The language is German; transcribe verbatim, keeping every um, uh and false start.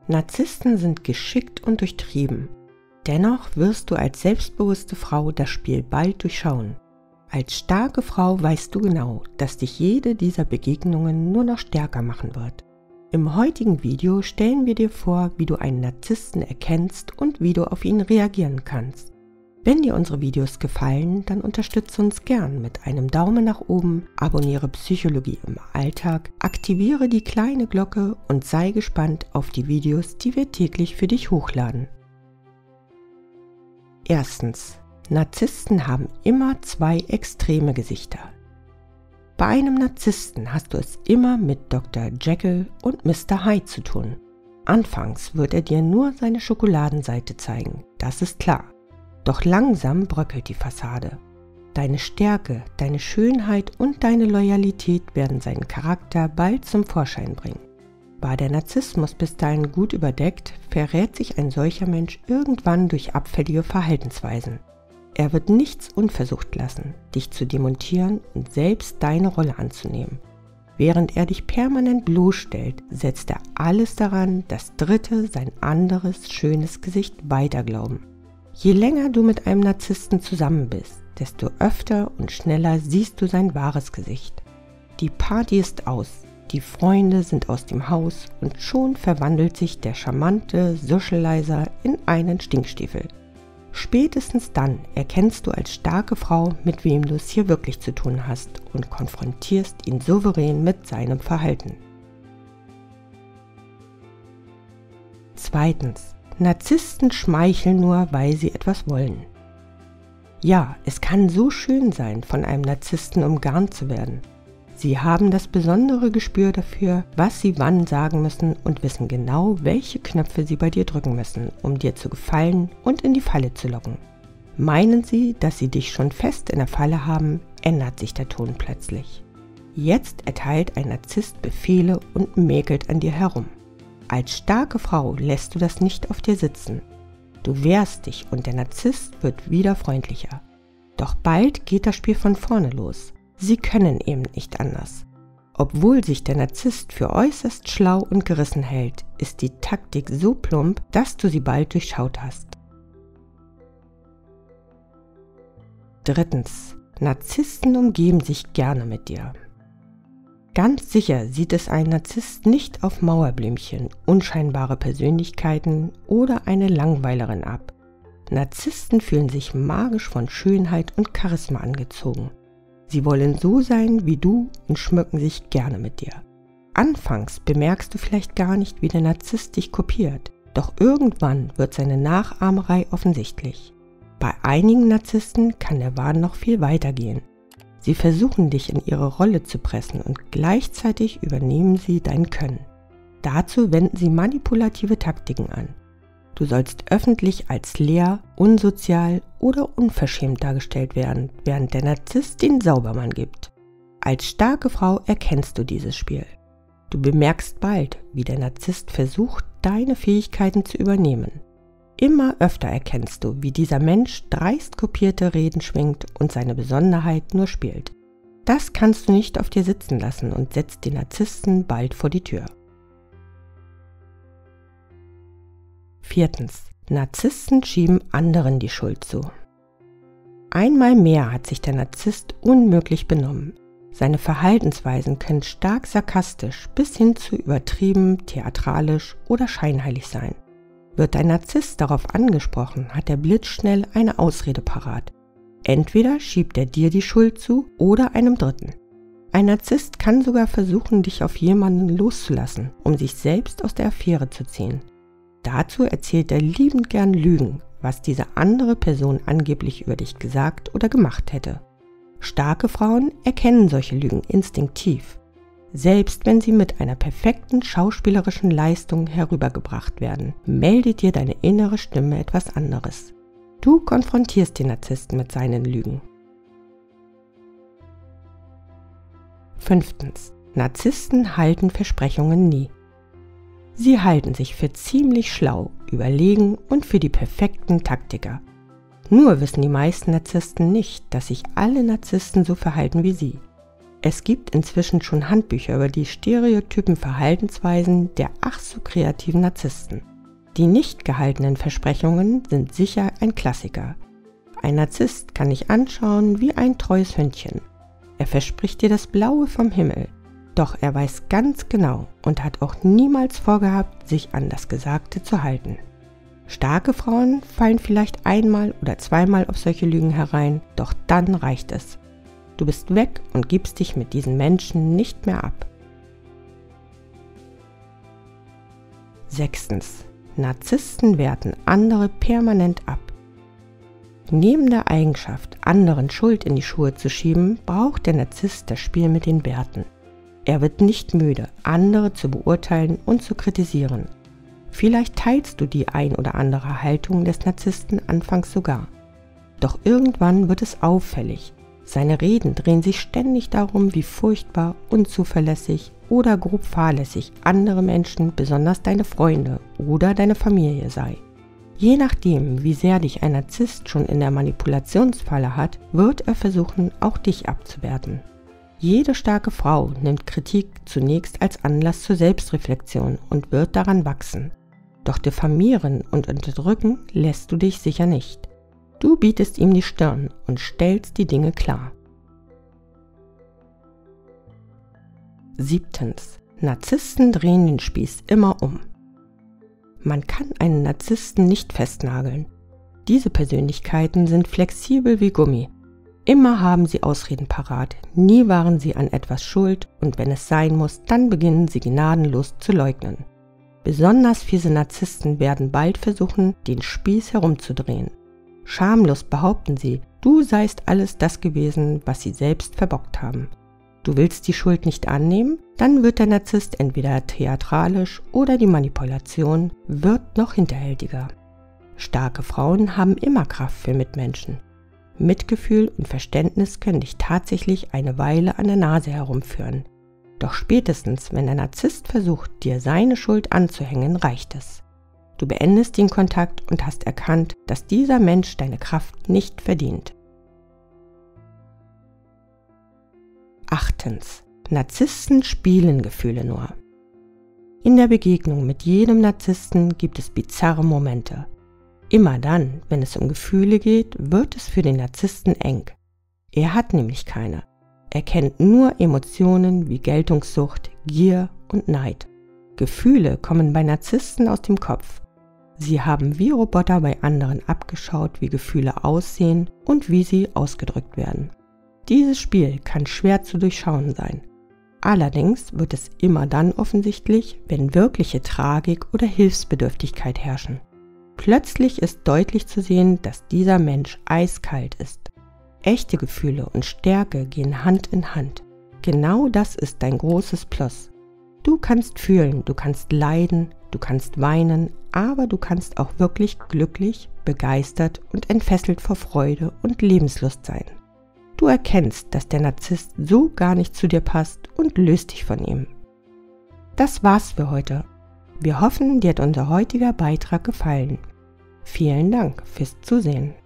Narzissten sind geschickt und durchtrieben. Dennoch wirst du als selbstbewusste Frau das Spiel bald durchschauen. Als starke Frau weißt du genau, dass dich jede dieser Begegnungen nur noch stärker machen wird. Im heutigen Video stellen wir dir vor, wie du einen Narzissten erkennst und wie du auf ihn reagieren kannst. Wenn dir unsere Videos gefallen, dann unterstütze uns gern mit einem Daumen nach oben, abonniere Psychologie im Alltag, aktiviere die kleine Glocke und sei gespannt auf die Videos, die wir täglich für dich hochladen. Erstens. Narzissten haben immer zwei extreme Gesichter. Bei einem Narzissten hast du es immer mit Doktor Jekyll und Mister Hyde zu tun. Anfangs wird er dir nur seine Schokoladenseite zeigen, das ist klar. Doch langsam bröckelt die Fassade. Deine Stärke, deine Schönheit und deine Loyalität werden seinen Charakter bald zum Vorschein bringen. War der Narzissmus bis dahin gut überdeckt, verrät sich ein solcher Mensch irgendwann durch abfällige Verhaltensweisen. Er wird nichts unversucht lassen, dich zu demontieren und selbst deine Rolle anzunehmen. Während er dich permanent bloßstellt, setzt er alles daran, dass Dritte sein anderes, schönes Gesicht weiterglauben. Je länger du mit einem Narzissten zusammen bist, desto öfter und schneller siehst du sein wahres Gesicht. Die Party ist aus, die Freunde sind aus dem Haus und schon verwandelt sich der charmante Socializer in einen Stinkstiefel. Spätestens dann erkennst du als starke Frau, mit wem du es hier wirklich zu tun hast und konfrontierst ihn souverän mit seinem Verhalten. Zweitens. Narzissten schmeicheln nur, weil sie etwas wollen. Ja, es kann so schön sein, von einem Narzissten umgarnt zu werden. Sie haben das besondere Gespür dafür, was sie wann sagen müssen und wissen genau, welche Knöpfe sie bei dir drücken müssen, um dir zu gefallen und in die Falle zu locken. Meinen sie, dass sie dich schon fest in der Falle haben, ändert sich der Ton plötzlich. Jetzt erteilt ein Narzisst Befehle und mäkelt an dir herum. Als starke Frau lässt du das nicht auf dir sitzen. Du wehrst dich und der Narzisst wird wieder freundlicher. Doch bald geht das Spiel von vorne los. Sie können eben nicht anders. Obwohl sich der Narzisst für äußerst schlau und gerissen hält, ist die Taktik so plump, dass du sie bald durchschaut hast. Drittens. Narzissten umgeben sich gerne mit dir. Ganz sicher sieht es ein Narzisst nicht auf Mauerblümchen, unscheinbare Persönlichkeiten oder eine Langweilerin ab. Narzissten fühlen sich magisch von Schönheit und Charisma angezogen. Sie wollen so sein wie du und schmücken sich gerne mit dir. Anfangs bemerkst du vielleicht gar nicht, wie der Narzisst dich kopiert, doch irgendwann wird seine Nachahmerei offensichtlich. Bei einigen Narzissten kann der Wahn noch viel weiter gehen. Sie versuchen dich in ihre Rolle zu pressen und gleichzeitig übernehmen sie dein Können. Dazu wenden sie manipulative Taktiken an. Du sollst öffentlich als leer, unsozial oder unverschämt dargestellt werden, während der Narzisst den Saubermann gibt. Als starke Frau erkennst du dieses Spiel. Du bemerkst bald, wie der Narzisst versucht, deine Fähigkeiten zu übernehmen. Immer öfter erkennst du, wie dieser Mensch dreist kopierte Reden schwingt und seine Besonderheit nur spielt. Das kannst du nicht auf dir sitzen lassen und setzt den Narzissten bald vor die Tür. Viertens. Narzissten schieben anderen die Schuld zu. Einmal mehr hat sich der Narzisst unmöglich benommen. Seine Verhaltensweisen können stark sarkastisch bis hin zu übertrieben, theatralisch oder scheinheilig sein. Wird ein Narzisst darauf angesprochen, hat er blitzschnell eine Ausrede parat. Entweder schiebt er dir die Schuld zu oder einem Dritten. Ein Narzisst kann sogar versuchen, dich auf jemanden loszulassen, um sich selbst aus der Affäre zu ziehen. Dazu erzählt er liebend gern Lügen, was diese andere Person angeblich über dich gesagt oder gemacht hätte. Starke Frauen erkennen solche Lügen instinktiv, selbst wenn sie mit einer perfekten schauspielerischen Leistung herübergebracht werden, meldet dir deine innere Stimme etwas anderes. Du konfrontierst den Narzissten mit seinen Lügen. Fünftens. Narzissten halten Versprechungen nie. Sie halten sich für ziemlich schlau, überlegen und für die perfekten Taktiker. Nur wissen die meisten Narzissten nicht, dass sich alle Narzissten so verhalten wie sie. Es gibt inzwischen schon Handbücher über die stereotypen Verhaltensweisen der ach so kreativen Narzissten. Die nicht gehaltenen Versprechungen sind sicher ein Klassiker. Ein Narzisst kann dich anschauen wie ein treues Hündchen. Er verspricht dir das Blaue vom Himmel, doch er weiß ganz genau und hat auch niemals vorgehabt, sich an das Gesagte zu halten. Starke Frauen fallen vielleicht einmal oder zweimal auf solche Lügen herein, doch dann reicht es. Du bist weg und gibst dich mit diesen Menschen nicht mehr ab. Sechstens. Narzissten werten andere permanent ab. Neben der Eigenschaft, anderen Schuld in die Schuhe zu schieben, braucht der Narzisst das Spiel mit den Werten. Er wird nicht müde, andere zu beurteilen und zu kritisieren. Vielleicht teilst du die ein oder andere Haltung des Narzissten anfangs sogar. Doch irgendwann wird es auffällig. Seine Reden drehen sich ständig darum, wie furchtbar, unzuverlässig oder grob fahrlässig andere Menschen, besonders deine Freunde oder deine Familie sei. Je nachdem, wie sehr dich ein Narzisst schon in der Manipulationsfalle hat, wird er versuchen, auch dich abzuwerten. Jede starke Frau nimmt Kritik zunächst als Anlass zur Selbstreflexion und wird daran wachsen. Doch diffamieren und unterdrücken lässt du dich sicher nicht. Du bietest ihm die Stirn und stellst die Dinge klar. Siebtens. Narzissten drehen den Spieß immer um. Man kann einen Narzissten nicht festnageln. Diese Persönlichkeiten sind flexibel wie Gummi. Immer haben sie Ausreden parat, nie waren sie an etwas schuld und wenn es sein muss, dann beginnen sie gnadenlos zu leugnen. Besonders fiese Narzissten werden bald versuchen, den Spieß herumzudrehen. Schamlos behaupten sie, du seist alles das gewesen, was sie selbst verbockt haben. Du willst die Schuld nicht annehmen? Dann wird der Narzisst entweder theatralisch oder die Manipulation wird noch hinterhältiger. Starke Frauen haben immer Kraft für Mitmenschen. Mitgefühl und Verständnis können dich tatsächlich eine Weile an der Nase herumführen. Doch spätestens, wenn der Narzisst versucht, dir seine Schuld anzuhängen, reicht es. Du beendest den Kontakt und hast erkannt, dass dieser Mensch deine Kraft nicht verdient. Achtens. Narzissten spielen Gefühle nur. In der Begegnung mit jedem Narzissten gibt es bizarre Momente. Immer dann, wenn es um Gefühle geht, wird es für den Narzissten eng. Er hat nämlich keine. Er kennt nur Emotionen wie Geltungssucht, Gier und Neid. Gefühle kommen bei Narzissten aus dem Kopf. Sie haben wie Roboter bei anderen abgeschaut, wie Gefühle aussehen und wie sie ausgedrückt werden. Dieses Spiel kann schwer zu durchschauen sein. Allerdings wird es immer dann offensichtlich, wenn wirkliche Tragik oder Hilfsbedürftigkeit herrschen. Plötzlich ist deutlich zu sehen, dass dieser Mensch eiskalt ist. Echte Gefühle und Stärke gehen Hand in Hand. Genau das ist dein großes Plus. Du kannst fühlen, du kannst leiden, du kannst weinen, aber du kannst auch wirklich glücklich, begeistert und entfesselt vor Freude und Lebenslust sein. Du erkennst, dass der Narzisst so gar nicht zu dir passt und löst dich von ihm. Das war's für heute. Wir hoffen, dir hat unser heutiger Beitrag gefallen. Vielen Dank fürs Zusehen.